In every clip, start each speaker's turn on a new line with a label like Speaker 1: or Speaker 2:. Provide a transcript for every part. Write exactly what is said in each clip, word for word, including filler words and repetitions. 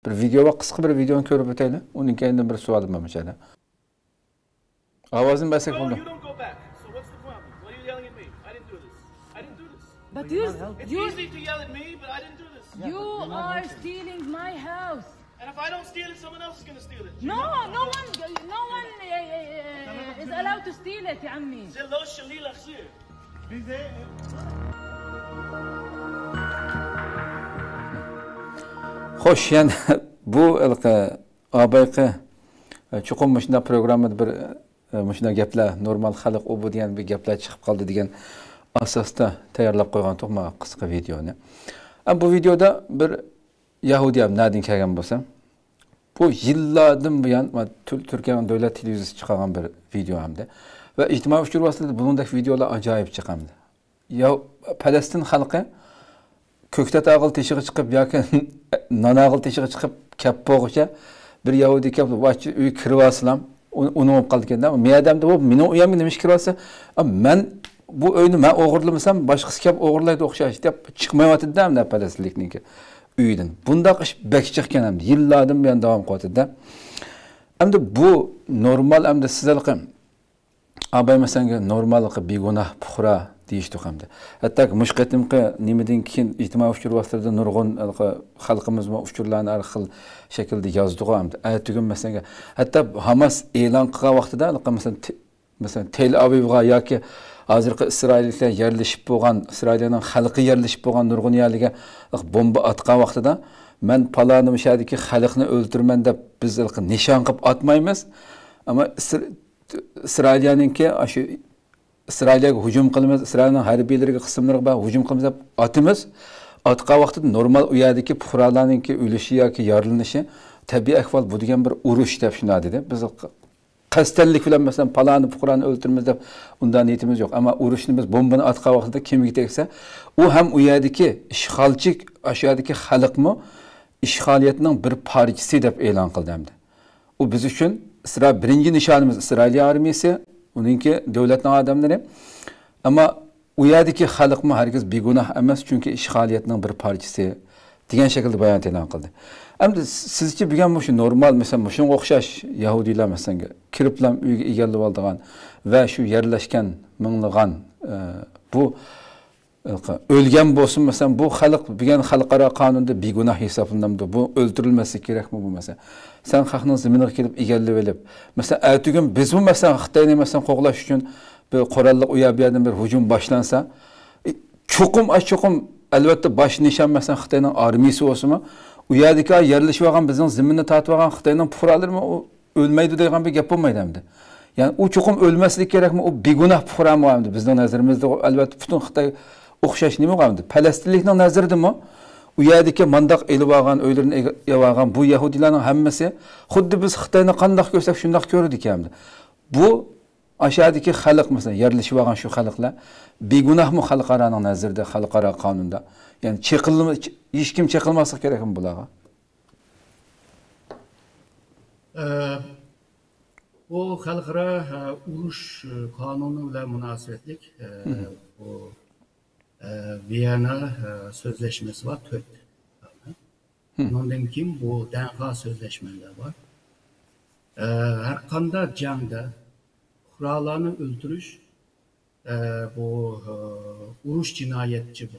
Speaker 1: Bir video va qisqa bir videoni ko'rib o'taylik. Uning keyin bir savolim bor mishada. Ovozini basak bo'ldi.
Speaker 2: But you,
Speaker 3: It's
Speaker 2: you,
Speaker 3: easy to yell at me, but I didn't do this.
Speaker 2: you are stealing my house.
Speaker 3: And if I don't steal it, someone else is going to steal it.
Speaker 2: No, no one, no one uh, is allowed to steal it, يا عمي.
Speaker 3: Zillo shalila khsir.
Speaker 1: Xo'sh, yani bu ilqi abayqi chuqur mashina programmada bir mashina gaplar, normal xalq u bu degan bir gaplar chiqib qoldi degan asosda tayyorlab qo'ygan to'g'ma qisqa videoni. Am bu videoda bir Yahudi ham nadin kelgan bo'lsa, bu yillardan buyon Turkiya davlat televiziyasi chiqargan bir video hamda va ijtimoiy uchur vositada bunday videolar ajoyib chiqamdi. Ya Falastin xalqi ko'ktat ag'il teshig'i chiqib yoki non ag'il teshig'i chiqib kap bo'g'icha bir Yahudi kap vachi uy kirib olsam, uni olib qoldi ekanda. Men adamda bu meni uyamga nima ish kirib olsa, men bu uyni men o'g'irlamasam boshqasi kap o'g'irlaydi o'xshash deb chiqmayotdi hamda Falastinlikniki uydan. Bundaq ish bek chiqqan hamda yillardan buyon davom qilyapti. Hamda bu normal hamda sizlarga abay masalan normallikqa begunoh puhra deyishdi hamda. Hatto mushqatimqa nimadan keyin ijtimoiy uchur vositlarida nurg'un xalqimiz va uchurlarni har xil shaklda yozdi hamda. Aytugim masalan hatto Hamas e'lon qilgan vaqtida masalan masalan Tel Avivga yoki hozirgi Isroilliklar yerlashib bo'lgan, Isroilning xalqi yerlashib bo'lgan nurg'un yerlarga bomba atgan vaqtida men palani mishadagi xalqni o'ldirman deb biz nishon qilib atmaymiz. Ammo Isroilninki shu Isroilga hujum qilamiz, Isroilning harbiylariga qismlariga hujum qilamiz deb atimiz. Atgan vaqtida normal u yerdagi fuqarolarninki o'lishi yoki yorilanishi tabiiy ahvol bu degan bir urush deb shunday dedi. Biz qasdlik bilan masalan palani fuqaroni o'ldiramiz deb undan niyatimiz yo'q. Ammo urushni biz bombani atgan vaqtida kimga tegsa, u ham u yerdagi ishg'olchi, shu yerdagi xalqmi ishg'oliyatning bir parchasi deb e'lon qildi hamda. U biz uchun İsrail birinci nişanımız İsrail armiyasi, onunki devletning adamları. Ama u yerdagi xalqmi herkes begunoh emas, çünkü işg'oliyatning bir parchasi degan shaklda bayon e'lon qildi. Endi sizcha bilgan bu shu normal mesela shunga o'xshash Yahudilar masalan kiriblam uyga egallab oldigan va shu yerlashgan minglagan bu o'lgan bo'lsin mesela bu xalq bilgan xalqaro qonunda begunoh hisoblanadi. Bu o'ldirilmasi kerakmi bu mesela? Sen xalqning zeminiga kelib egallab olib, mesela aytugim biz bu mesela Xitoyni mesela qo'g'lash uchun bir qurolli u yerdan bir hujum boshlansa, cho'qim ash cho'qim albatta bosh nishon mesela Xitoyning armiyasi bo'lsa-mi, u yerdagi yerlashib olgan bizning zeminni tortib olgan Xitoyning fuqarolari o'lmaydi degan bir gap bo'lmaydi hamda. Yani u cho'qim o'lmaslik kerakmi? U begunoh fuqaromi hamda bizning nazarimizda albatta butun Xitoy o'xshash nima bo'ldi? Falastinlikning nazaridami? U yerdagi mandaq elib olgan, o'ylarini elib olgan bu Yahudilarning hammasi xuddi biz Xitoyni qandoq ko'rsak shundoq ko'rdik hamda. Bu aşağıdaki xalq masalan yerlashib olgan shu xalqlar begunohmi xalqaroning nazarida, xalqaro qonunda? Yani cheqilma hech kim cheqilmasa kerakmi bularga?
Speaker 4: Bu xalqaro urush qonuni bilan munosabatlik bu Viyana sözleşmesi var, Türk. Ondan kim bu Denha sözleşmeleri var. Her kanda cangda kurallarını öldürüş bu uruş cinayetçi bu.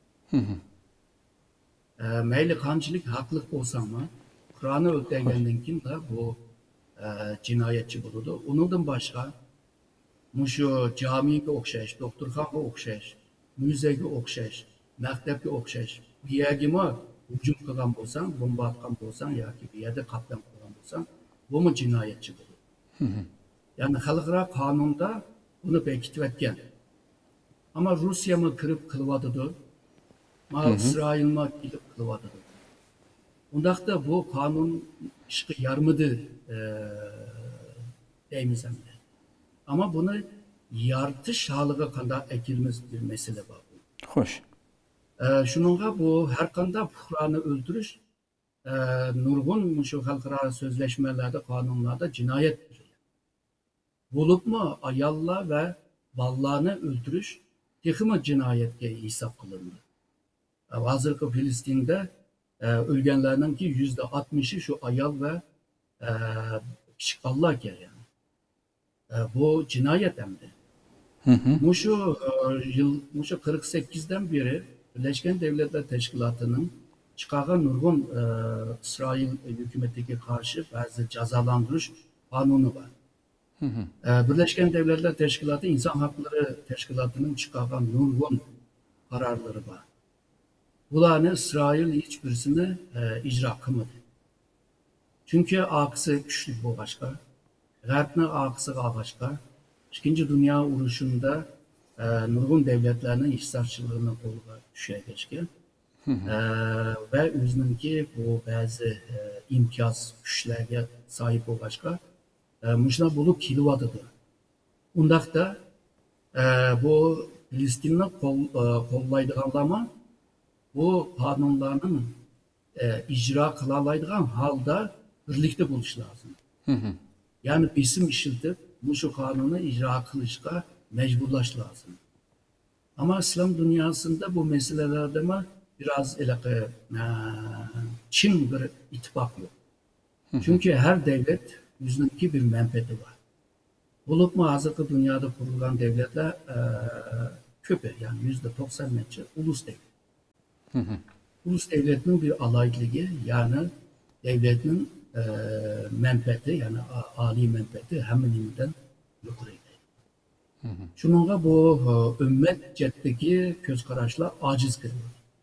Speaker 4: Meyli kancılık haklık olsa ama Kur'an'ı öldürgenden kim de bu cinayetçi bulurdu. Ondan başka şu camiye okşayış, doktorxonaga okşayış, müzeye okşayış, maktabga okşayış. Bir yerga hujum qilgan bo'lsang, bomba atgan bo'lsang yoki bir yerda qatlam qilgan bo'lsang, bu mu jinoyatchi bo'ladi. Yani xalqaro qonunda buni bekitib o'tgan. Ama Rusya mı kirib qilyotdi? Ma İsrail mi kelib qilyotdi? Undaqda bu qonun ishga yarmidi deymiz hamda. Ama bunu yartish haliga qanday ekilmiz bir mesele var.
Speaker 1: Xo'sh.
Speaker 4: Şununla bu her kanda fuqaroni öldürüş e, nurgun şu xalqaro sözleşmelerde, kanunlarda cinayet bulup mu ayalla ve ballarını öldürüş texmi cinayetke hesap kılındı. Hazırki Filistin'de e, ölgenlerinin ki yüzde altmışı şu ayal ve e, pişikallar yani. E, bu cinayet emdi. Muşu e, yıl muşu kırk sekizden beri Birleşken Devletler Teşkilatı'nın çıkargan nurgun e, İsrail hükümetine karşı bazı cezalandırış kanunu var. E, Birleşken Devletler Teşkilatı İnsan Hakları Teşkilatı'nın çıkargan nurgun kararları var. Bunlarını İsrail hiçbirisini e, icra kılmadı. Çünkü akısı güçlü bu başka. Garb'nin akısı başka. İkinci Dünya Uruşu'nda e, nurgun devletlerinin işsarçılığına kolu düşerken e, ve özününki bu bazı e, imtiyaz güçlerine sahip o başka e, muşna bulup kilovadıdır. Undakta e, bu Filistin'le kol, e, kollaydıganlama bu kanunlarının e, icra kılalaydıgan halda birlikte buluş lazım. Hı hı. Yani bizim işiltip bu şu kanunu icra kılışka mecburlaş lazım. Ama İslam dünyasında bu meselelerde mi biraz elake, e, Çin bir ittifak yok. Hı hı. Çünkü her devlet yüzündeki bir menfeti var. Bulup mu hazırki dünyada kurulan devletler e, köpe yani yüzde doksan metre ulus devlet. Hı hı. Ulus devletinin bir alaylılığı yani devletinin e, menfeti yani ali menfeti hemininden yukarıydı. Şununla bu e, ümmet cetteki göz kararışlar aciz kılıyor.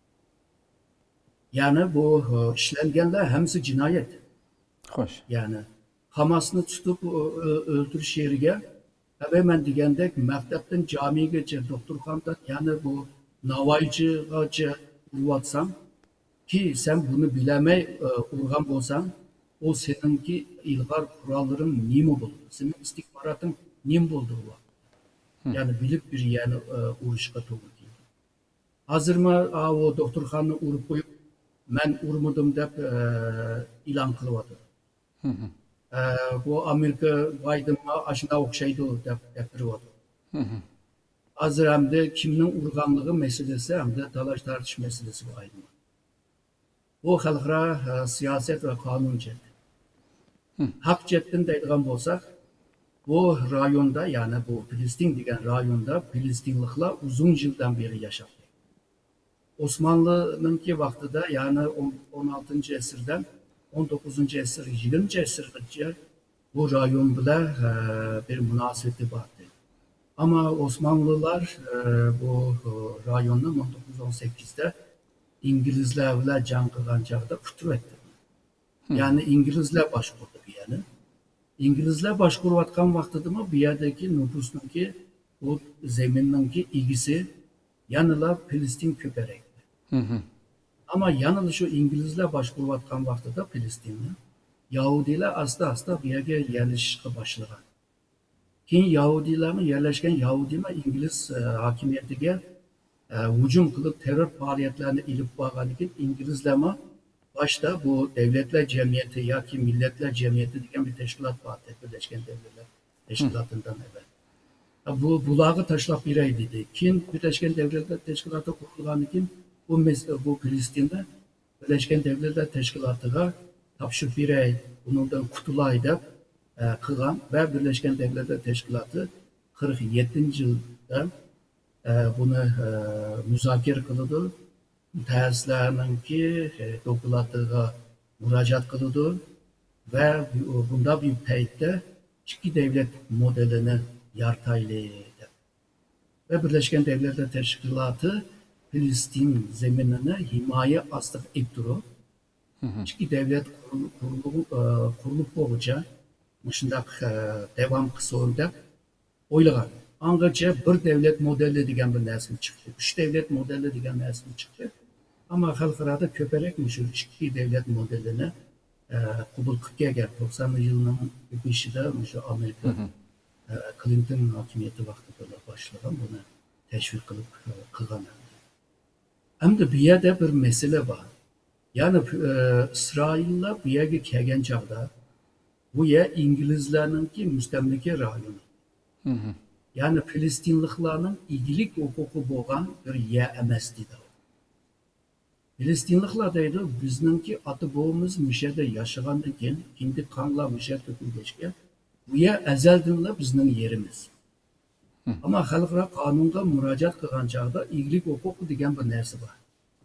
Speaker 4: Yani bu e, işlengenler hemsi cinayet.
Speaker 1: Hoş.
Speaker 4: Yani Hamas'ını tutup e, öldürüş yerine hemen degende mektepten camiye geçer doktorhandan yani bu navaycıca urvatsam ki sen bunu bilemey e, urgan bolsan o seninki ilgar kuralların nimi buldu. Senin istihbaratın nim buldu bu. Yani bilip bir yani e, uruşka doğru değil. Hazır mı a, o doktorhanı urup koyup ben urmadım deyip e, ilan kılıvadı. Hı hı. E, bu Amerika Biden'a aşına okşaydı deyip yaptırıvadı. Hazır hem de kiminin urganlığı meselesi hem de dalaş tartış meselesi bu aynı. Bu halkara e, siyaset ve kanun cetti. Hak cettin deydiğen bolsak bu rayonda yani bu Filistin degen rayonda Filistinlikler uzun yıldan beri yaşadı. Osmanlı'nınki vaktida yani on altıncı esirden on dokuzuncu esir, yirminci esirgacha bu rayon bilan e, bir münasebeti vardı. Ama Osmanlılar e, bu e, rayonni on dokuz on sekkizda İngilizler bilan jang qilgan chog'da quturib etdi. Yani İngilizler başkurdu bu yani. İngilizler başkuruvatkan vaxtıda mı bir yerdeki nüfusnunki bu zemininki ilgisi yanıla Filistin köperek. Hı hı. Ama yanılı şu İngilizler başkuruvatkan vaxtıda Filistin'de Yahudiler asla asla bir yere yerleşike başlayan. Keyin Yahudilerin yerleşken Yahudiler İngiliz e, hakimiyetiga e, hücum kılıp terör faaliyetlerini ilip bağlanırken İngilizler mi başta bu devletler cemiyeti ya ki milletler cemiyeti diyen bir teşkilat vardı. Birleşken Devletler Teşkilatı'ndan evvel. Bu bulağı taşlap birey dedi. Kim Birleşken Devletler Teşkilatı kurulan kim? Bu mesela bu Filistin'de Birleşken Devletler Teşkilatı'na tapşır birey bundan kutulaydı e, kılan ve Birleşken Devletler Teşkilatı kırk yedinci yılda e, bunu e, müzakere kıldı. Mütehassislarınki e, dokulatıga müracaat kıldı ve bunda bir peytte iki devlet modelini yartaylı ve Birleşken Devletler Teşkilatı Filistin zeminine himaye astık etduru. İki devlet kurulup kurulup olunca şundak devam kısa oylagan. Angaca bir devlet modeli diyen bir nesli çıktı. Üç devlet modeli diyen nesli çıktı. Ama halklarda köperekmiş şu iki devlet modelini e, kubul kırkya doksanlı yılının beşinde şu Amerika hı hı. E, Clinton hakimiyeti vaxtında başlayan bunu teşvik kılıp e, kılgan. Hem de bir yerde bir mesele var. Yani e, İsrail'le bir yere kelgen çağda bu yer İngilizlerinki müstemleke rayonu. Hı hı. Yani Filistinliklerin ilgilik hukuku boğan bir yer emesti de. Filistinliklar deydi, bizningki ata bobamiz müşede yaşagandan keyin hindi qanlar müşe to'kilgachga bu yer azaldanla bizning yerimiz. Ama xalqaro qonunga murojaat qilgan chog'da iglik huquqi degan bir narsa bor.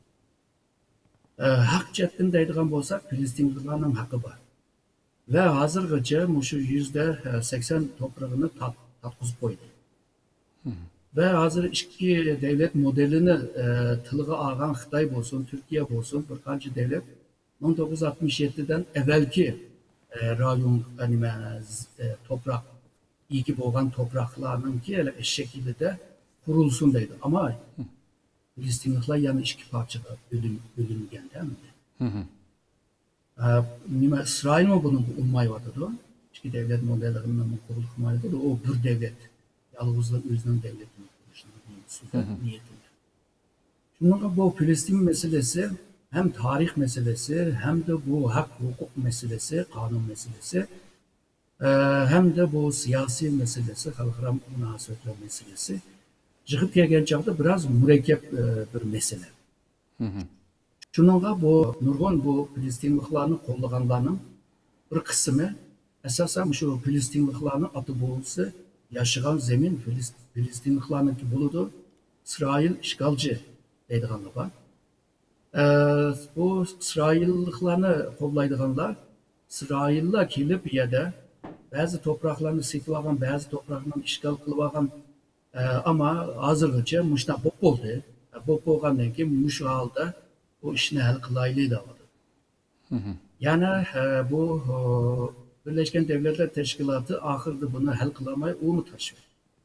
Speaker 4: Haq chetdan deydigan bo'lsak, Filistinliklarning haqqi bor. Ve hozirgacha mushu yüzde seksen toprağını tat, tatqizib qo'ydi. Ve hazır ikki devlet modelini e, tilga olgan Xitoy bo'lsin, Türkiye bo'lsin, bir qancha devlet bin dokuz yüz altmış yedi'den evvelki e, rayon anime e, toprak iyi bo'lgan topraklarninki eş şekilde kurulsun deydi. Ama Filistinliklar yana ikki parçaga bölüngen değil mi? Hı hı. Nima İsrail mi bunu ummayotidi? İki devlet modellerinden kurulmayotidi. O bir devlet. Yalnızla özünün devletini kuruluşunu niyetinde. Çünkü bu Filistin meselesi hem tarih meselesi hem de bu hak hukuk meselesi, kanun meselesi hem de bu siyasi meselesi, halkara münasebetler meselesi. Çıkıp gelgen çağda biraz mürekkep bir mesele. Şununla bu nurgun bu Filistinliklarını kollaganlarının bir kısmı esasen şu Filistinliklarının atı boğulsa yaşayan zemin Filistinliklarının ki buludu İsrail işgalci deydiğanlar var. Ee, bu İsrailliklarını kollaydıganlar İsrail'la kelip yerde bazı topraklarını setip algan, bazı topraklarını işgal kılıp algan e, ama hazırlıca muşta bop oldu. Bop olgandan ki muş halda o işini hal kılaylı da oldu. Yani e, bu e, Birleşken Devletler Teşkilatı ahırda bunu hal kılamayı o mu taşıyor?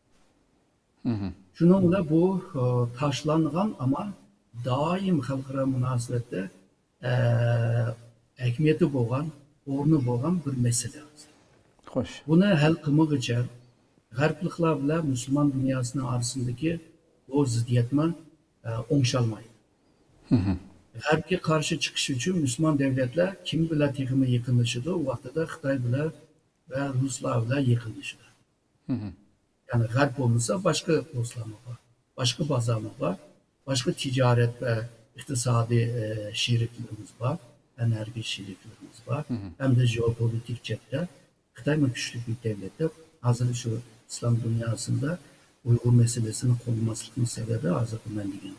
Speaker 4: Şununla bu e, taşlangan ama daim halkara münasebette e, ekmiyeti boğan, ornu boğan bir mesele.
Speaker 1: Hoş.
Speaker 4: Bunu hal kılmak için Garplıklar bile Müslüman dünyasının arasındaki o ziddiyetme e, oңşalmaydı. Garp'e karşı çıkış için Müslüman devletler kim bile tekimi yıkılışıdı, o vakti de Xitay bile ve Ruslar bile yıkılışıdı. Yani Garp olmasa başka dostlarımız var, başka pazarımız var, başka ticaret ve iktisadi e, şiriklerimiz var, enerji şiriklerimiz var, hı hı. Hem de jeopolitik cepte. Xitay mı güçlü bir devlette, hazır şu İslam dünyasında Uygur meselesini konulmasının sebebi hazır ben diyeyim.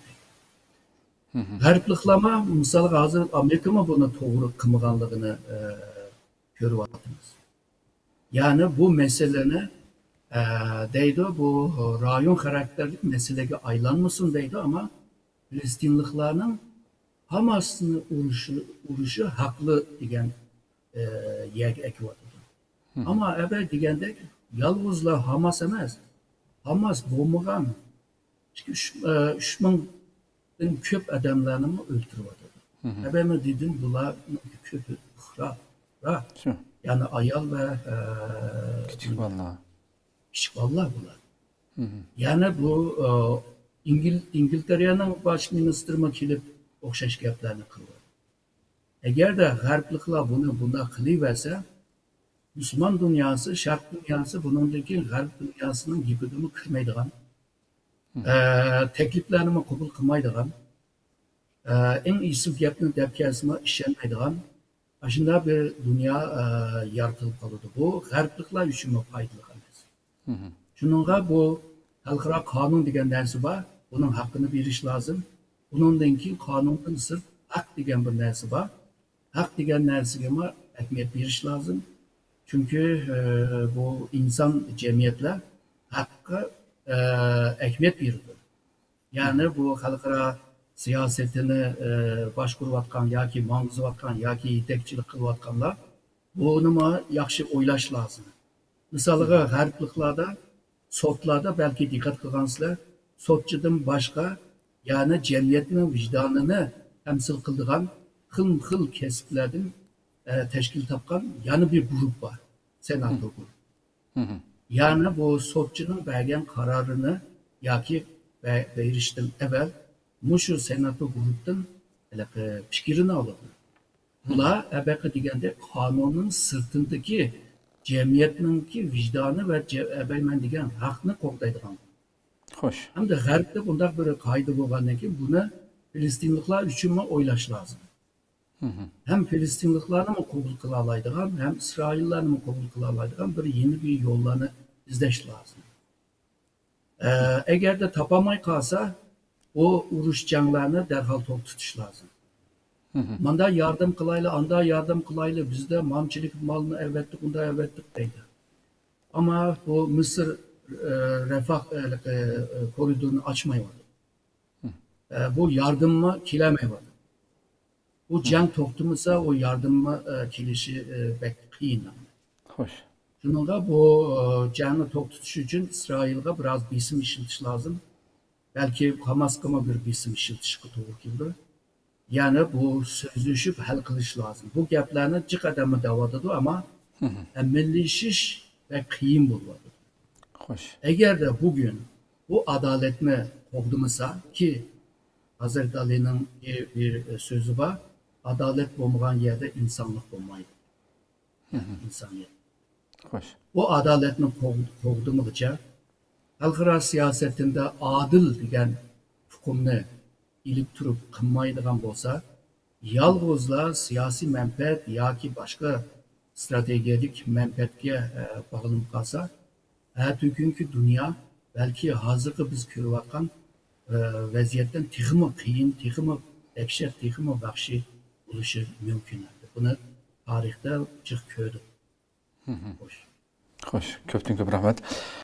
Speaker 4: Gariplıklama, misal hazır Amerika mı bunu doğru kımıganlığını e, görüp attınız. Yani bu meseleni e, deydi, bu rayon karakterlik meseleye aylanmasın deydi ama Filistinliklerinin Hamas'ın uruşu, uruşu haklı diyen e, yeg ekvatıdır. Ama evvel diyende yalnızla Hamas emez. Hamas boğmagan üç bin köp adamlarını mı öldürüyordu? Evvel mi dedim bunlar köpü ra, ra. Yani ayal ve e,
Speaker 1: küçük vallahi.
Speaker 4: Küçük vallahi bunlar. Hı hı. Yani bu e, İngil İngiltere'nin baş ministerine gelip okşaş gaplarını kılıyor. Eğer de Garplıklar bunu bunda kılıverse Müslüman dünyası, Şark dünyası bunundaki Garp dünyasının gibidimi kırmaydıgan, e, tekliflerini kabul kılmaydıgan, e, en iyisi gapını depkesime işlenmeydigan, aşında bir dünya e, yaratılıp kalıyordu. Bu Garplıklar için mi faydalı kalmaz? Şununla bu halkara kanun degen nersi var, bunun hakkını veriş lazım. Bunundan ki kanunun sırf hak degen bir nersi var. Hak degen nersi ama ekmiyet veriş lazım. Çünkü e, bu insan cemiyetler hakkı e, ekmiyet verir. Yani bu halkara siyasetini e, başkuruvatkan, ya ki mangızıvatkan, ya ki yetekçilik kılıvatkanlar bunu mu yaxşı oylaş lazım. Mesela Garplıklarda sotlarda belki dikkat kılgansızlar, sotçudan başka yani cemiyetin vicdanını temsil kıldıgan hıl hıl kesiplerden e, teşkil tapkan yani bir grup var. Senato grubu. Hı hı. Yani bu sotçunun vergen kararını ya ki verişten evvel muşu senato gruptan e, fikrini alır. Bula ebeki digende kanunun sırtındaki cemiyetinki vicdanı ve ebeymen degen hakkını koklaydıgan.
Speaker 1: Hoş.
Speaker 4: Hem de Garp'te bundak bir kaydı bolgandan keyin buni Filistinliklar için mi oylaş lazım. Hem Filistinliklarni mi kabul kıla alaydigan, hem İsraillarni mi kabul kıla alaydigan bir yeni bir yollarını izleş lazım. Ee, eğer de tapamay kalsa, o uruş canlarını derhal top tutuş lazım. Manda yardım kılayla, anda yardım kılayla bizde mamçilik malını evvettik, unda evvettik deydi. Ama bu Mısır e, refah e, e, koridorunu açmayamadı. E, bu yardımma kilemeyamadı. Bu cenk toplumsa o yardımma e, kilişi e, bek kıyın.
Speaker 1: Hoş.
Speaker 4: Şununla bu e, cengi tok tutuş için İsrail'e biraz bisim işiltiş lazım. Belki Hamaskama bir bisim işiltiş doğru gibi. Yani bu sözleşip hal kılış lazım. Bu gaplarni cık adamı davadadı ama emmelleşiş ve kıyım bulmadı.
Speaker 1: Hoş.
Speaker 4: Eğer de bugün bu adaletini kovdumasa ki Hazreti Ali'nin bir, bir sözü var, adalet bulmayan yerde insanlık olmaydı. Yani insaniyet.
Speaker 1: Hoş.
Speaker 4: Bu adaletini kovdumulca halkara siyasetinde adil degan hükümni ilip turup kılmaydigan bolsa, yalğızla siyasi menfaat yoki başka stratejik menfaatga e, bağlanıp kalsa, bugünkü dünya belki hazırki biz ko'rayotgan e, vaziyetten texmi qiyin, texmi dahshat, texmi vahshiy bo'lishi mumkin. Buni tarixda jiq ko'rdik.
Speaker 1: Hoş. Köptün köp rahmet.